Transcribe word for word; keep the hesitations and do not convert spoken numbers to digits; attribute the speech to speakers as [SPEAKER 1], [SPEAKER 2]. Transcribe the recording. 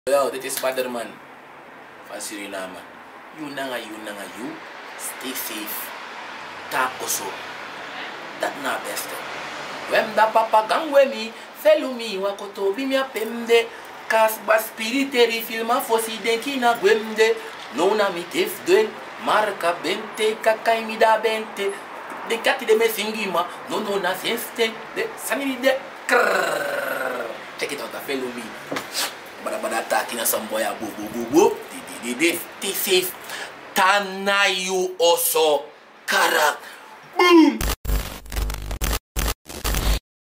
[SPEAKER 1] Yo, dit is Spiderman van Suriname. You nanga, you nanga, you. Stay safe. Takoso. Dat na beste. Wem da papa gang we mi. Felu mi wakoto bi mi apemde. Kas ba spiriteri filma fosi denki na gwemde. No na mi tef dwen. Marka bente kakai mi da bente. De kati de me singima. No no na senste. De samini de. Krrrr. Check it out, felu mi. Bada bada attack in some boy boo boo boo boo. Di di di di safe. Tanayu also. Karak. Boom.